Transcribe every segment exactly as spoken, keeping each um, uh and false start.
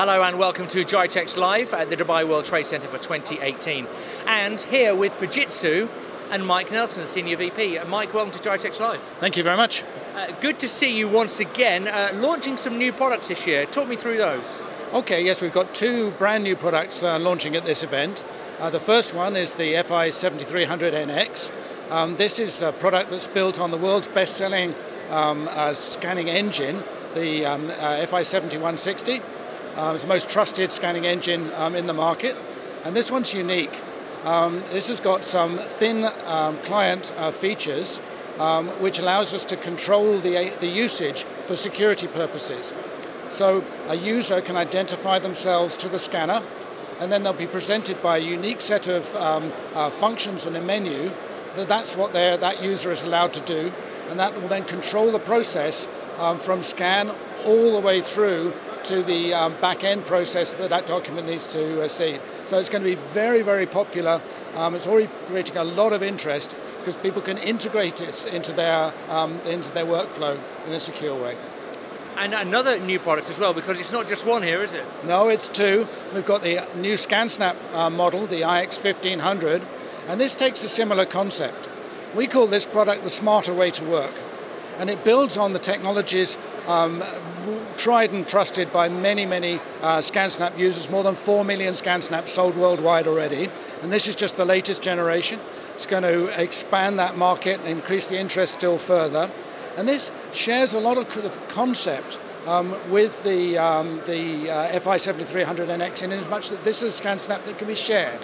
Hello and welcome to GITEX Live at the Dubai World Trade Center for twenty eighteen. And here with Fujitsu and Mike Nelson, Senior V P. Uh, Mike, welcome to GITEX Live. Thank you very much. Uh, good to see you once again, uh, launching some new products this year. Talk me through those. Okay, yes, we've got two brand new products uh, launching at this event. Uh, the first one is the F I seventy-three hundred N X. Um, this is a product that's built on the world's best-selling um, uh, scanning engine, the um, uh, F I seventy-one sixty. Uh, it's the most trusted scanning engine um, in the market, and this one's unique. Um, this has got some thin um, client uh, features um, which allows us to control the, the usage for security purposes. So a user can identify themselves to the scanner, and then they'll be presented by a unique set of um, uh, functions in a menu. That that's what that user is allowed to do, and that will then control the process um, from scan all the way through to the um, back-end process that that document needs to uh, see. So it's going to be very, very popular. Um, it's already creating a lot of interest because people can integrate it into their, um, into their workflow in a secure way. And another new product as well, because it's not just one here, is it? No, it's two. We've got the new ScanSnap uh, model, the I X fifteen hundred, and this takes a similar concept. We call this product the smarter way to work, and it builds on the technologies um, tried and trusted by many, many uh, ScanSnap users, more than four million ScanSnaps sold worldwide already, and this is just the latest generation. It's going to expand that market and increase the interest still further. And this shares a lot of concept um, with the, um, the uh, F I seventy-three hundred N X in as much that this is a ScanSnap that can be shared.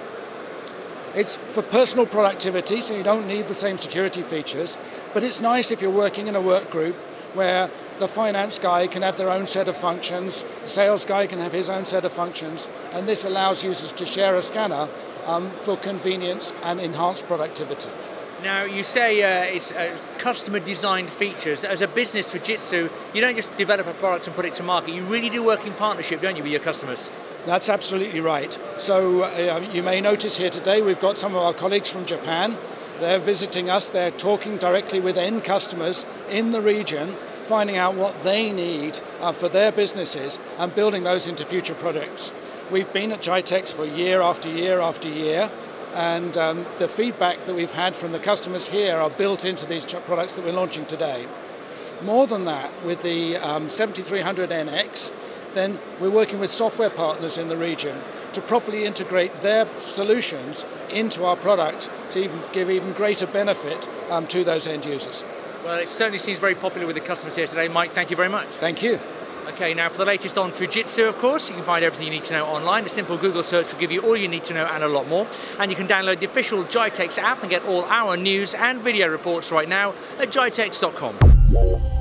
It's for personal productivity, so you don't need the same security features, but it's nice if you're working in a work group where the finance guy can have their own set of functions, the sales guy can have his own set of functions, and this allows users to share a scanner um, for convenience and enhanced productivity. Now, you say uh, it's uh, customer-designed features. As a business, Fujitsu, you don't just develop a product and put it to market. You really do work in partnership, don't you, with your customers? That's absolutely right. So uh, you may notice here today we've got some of our colleagues from Japan. They're visiting us. They're talking directly with end customers in the region, finding out what they need uh, for their businesses and building those into future products. We've been at GITEX for year after year after year. And um, the feedback that we've had from the customers here are built into these products that we're launching today. More than that, with the um, seventy-three hundred N X, then we're working with software partners in the region to properly integrate their solutions into our product to even give even greater benefit um, to those end users. Well, it certainly seems very popular with the customers here today. Mike, thank you very much. Thank you. Okay, now for the latest on Fujitsu, of course, you can find everything you need to know online. A simple Google search will give you all you need to know and a lot more. And you can download the official GITEX app and get all our news and video reports right now at gitex dot com.